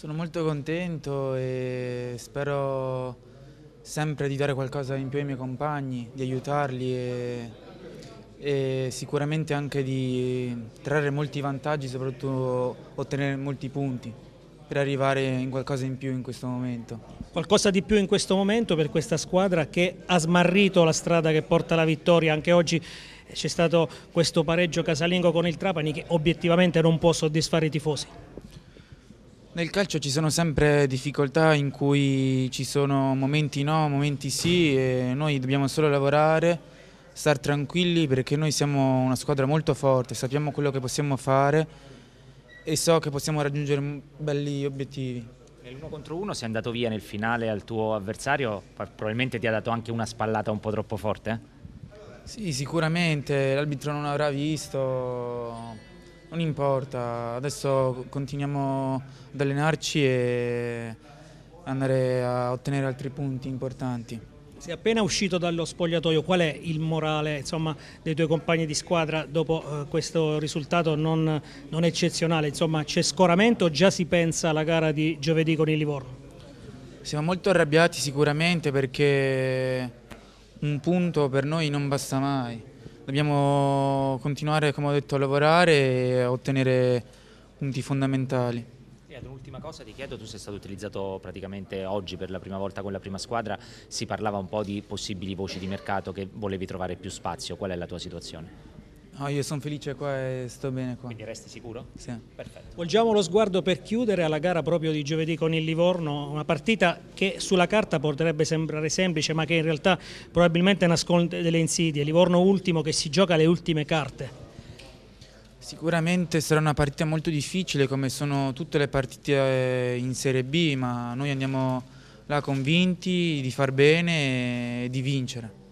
Sono molto contento e spero sempre di dare qualcosa in più ai miei compagni, di aiutarli e sicuramente anche di trarre molti vantaggi, soprattutto ottenere molti punti per arrivare in qualcosa in più in questo momento. Qualcosa di più in questo momento per questa squadra che ha smarrito la strada che porta alla vittoria. Anche oggi c'è stato questo pareggio casalingo con il Trapani che obiettivamente non può soddisfare i tifosi. Nel calcio ci sono sempre difficoltà in cui ci sono momenti no, momenti sì e noi dobbiamo solo lavorare, star tranquilli perché noi siamo una squadra molto forte, sappiamo quello che possiamo fare e so che possiamo raggiungere belli obiettivi. Nell'1 contro 1 sei andato via nel finale al tuo avversario, probabilmente ti ha dato anche una spallata un po' troppo forte, eh? Sì, sicuramente l'arbitro non avrà visto, non importa, adesso continuiamo ad allenarci e andare a ottenere altri punti importanti. Sei appena uscito dallo spogliatoio, qual è il morale, insomma, dei tuoi compagni di squadra dopo questo risultato non eccezionale? Insomma, c'è scoramento o già si pensa alla gara di giovedì con il Livorno? Siamo molto arrabbiati sicuramente perché un punto per noi non basta mai. Dobbiamo continuare, come ho detto, a lavorare e a ottenere punti fondamentali. E ad un'ultima cosa ti chiedo, tu sei stato utilizzato praticamente oggi per la prima volta con la prima squadra, si parlava un po' di possibili voci di mercato che volevi trovare più spazio, qual è la tua situazione? No, io sono felice qua e sto bene qua. Quindi resti sicuro? Sì. Perfetto. Volgiamo lo sguardo per chiudere alla gara proprio di giovedì con il Livorno, una partita che sulla carta potrebbe sembrare semplice ma che in realtà probabilmente nasconde delle insidie. Livorno ultimo che si gioca le ultime carte. Sicuramente sarà una partita molto difficile come sono tutte le partite in Serie B, ma noi andiamo là convinti di far bene e di vincere.